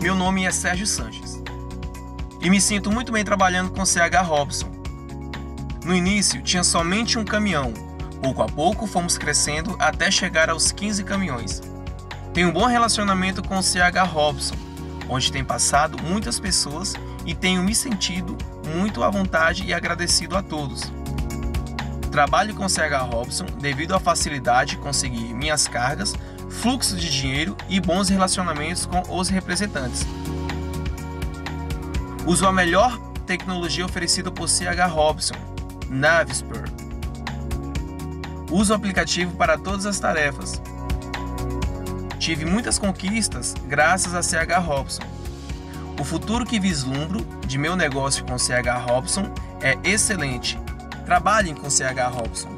Meu nome é Sérgio Sanches e me sinto muito bem trabalhando com CH Robson. No início tinha somente um caminhão, pouco a pouco fomos crescendo até chegar aos 15 caminhões. Tenho um bom relacionamento com o CH Robson, onde tem passado muitas pessoas e tenho me sentido muito à vontade e agradecido a todos. Trabalho com o CH Robson devido à facilidade de conseguir minhas cargas, fluxo de dinheiro e bons relacionamentos com os representantes. Uso a melhor tecnologia oferecida por CH Robson, Navisper. Uso o aplicativo para todas as tarefas. Tive muitas conquistas graças a CH Robson. O futuro que vislumbro de meu negócio com CH Robson é excelente. Trabalhem com CH Robson.